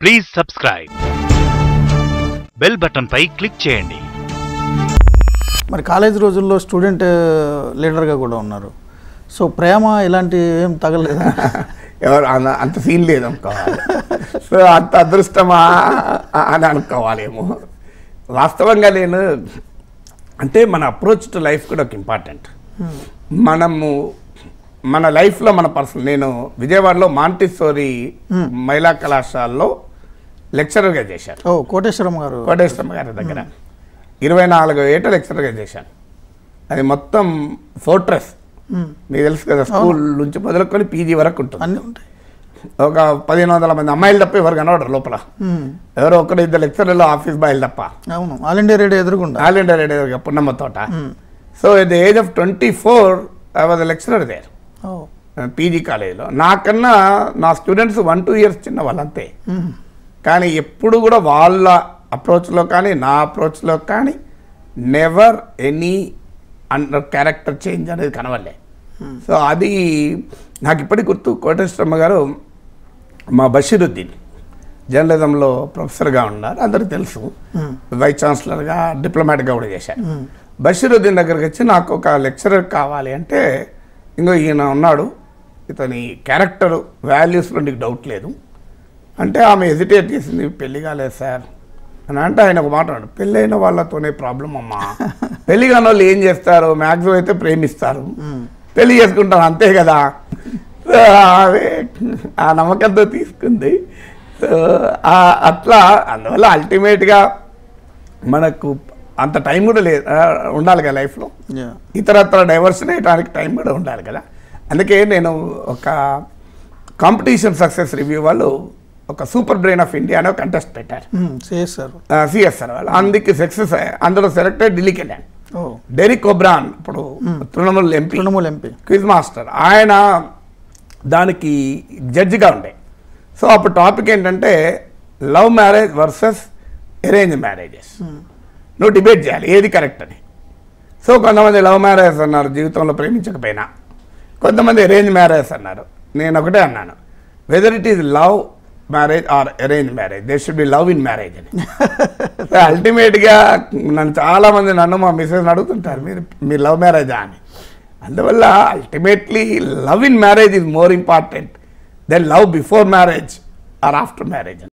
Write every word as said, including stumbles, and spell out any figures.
Please subscribe bell button పై click చేయండి. మరి కాలేజ్ రోజుల్లో స్టూడెంట్ లీడర్గా కూడా ఉన్నారు. సో ప్రేమ ఇలాంటి ఏం తగలేదు? ఎవరు అంత సీన్ లేదు అనుకోవాలి. సో అంత అదృష్టమా అని అనుకోవాలేమో. వాస్తవంగా నేను అంటే మన అప్రోచ్ టు లైఫ్ కూడా ఒక ఇంపార్టెంట్. మనము మన లైఫ్లో మన పర్సన్ నేను విజయవాడలో మాంటిసోరీ మహిళా కళాశాలలో లెక్చరర్గా చేశాను. ఓ కోటేశ్వరమ్మ గారు కోటేశ్వరమ్మ గారి దగ్గర ఇరవై నాలుగు ఏట లెక్చరర్గా చేశాను. అది మొత్తం ఫోర్ట్రెస్ మీకు తెలుసు కదా, స్కూల్ నుంచి మొదలుకొని పీజీ వరకు ఉంటుంది. అన్నీ ఉంటాయి. ఒక పదిహేను వందల మంది అమ్మాయిలు తప్ప ఎవరు కనబడరు లోపల. ఎవరో ఒకరు ఇద్దరు లెక్చరర్లు ఆఫీస్ బాయ్లు తప్ప. అవును, ఆల్ ఇండియా రేడియో ఎదురుకుండా all India radio Punnamma Thota. So at the age of twenty four I was lecturer there PG కాలేజీలో. నాకన్నా నా స్టూడెంట్స్ వన్ టూ ఇయర్స్ చిన్న వాళ్ళంతే. కానీ ఎప్పుడు కూడా వాళ్ళ అప్రోచ్లో కానీ నా అప్రోచ్లో కానీ never any under character change అనేది కనవలే. సో అది నాకు ఇప్పటికి గుర్తు. కోటేశ్వరమ్మ గారు మా బషీరుద్దీన్ జర్నలిజంలో ప్రొఫెసర్గా ఉన్నారు, అందరికి తెలుసు. వైస్ ఛాన్సలర్గా డిప్లొమాటిక్గా కూడా చేశారు. బషీరుద్దీన్ దగ్గరికి వచ్చి నాకు ఒక లెక్చరర్ కావాలి అంటే, ఇంకో ఈయన ఉన్నాడు, ఇతని క్యారెక్టర్ వాల్యూస్లో నీకు డౌట్ లేదు అంటే ఆమె హెజిటేట్ చేసింది. పెళ్లి కాలేదు సార్ అని అంటే ఆయన ఒక మాట అన్నాడు, పెళ్ళైన వాళ్ళతోనే ప్రాబ్లం అమ్మా. పెళ్లి కాని వాళ్ళు ఏం చేస్తారు, మ్యాక్సిమం అయితే ప్రేమిస్తారు, పెళ్లి చేసుకుంటారు అంతే కదా. అదే ఆ నమ్మకంతో తీసుకుంది. సో అట్లా అందువల్ల అల్టిమేట్గా మనకు అంత టైం కూడా లేదు, ఉండాలి కదా లైఫ్లో. ఇతరత్ర డైవర్షన్ అయ్యడానికి టైం కూడా ఉండాలి కదా. అందుకే నేను ఒక కాంపిటీషన్ సక్సెస్ రివ్యూ వాళ్ళు ఒక సూపర్ బ్రెయిన్ ఆఫ్ ఇండియా అనే కంటెస్ట్ పెట్టారు, సిఎస్ఆర్ సిఎస్ఆర్ వాళ్ళు. అందుకే సక్సెస్ అందులో సెలెక్ట్ అయ్యి ఢిల్లీకి వెళ్ళాను. డెరిక్ ఒబ్రాన్ ఇప్పుడు Trinamool MP Trinamool MP quiz master, ఆయన దానికి జడ్జిగా ఉండే. సో అప్పుడు టాపిక్ ఏంటంటే love marriage versus arrange marriages. నువ్వు డిబేట్ చేయాలి ఏది కరెక్ట్ అని. సో కొంతమంది లవ్ మ్యారేజ్ అన్నారు, జీవితంలో ప్రేమించకపోయినా. కొంతమంది అరేంజ్ మ్యారేజ్ అన్నారు. నేను ఒకటే అన్నాను, whether it is love marriage or arrange marriage, they should be love in marriage అని. అల్టిమేట్గా నన్ను చాలామంది నన్ను మా మిస్సెస్ అడుగుతుంటారు, మీరు మీరు లవ్ మ్యారేజా అని. అందువల్ల ultimately love in marriage is more important than love before marriage or after marriage.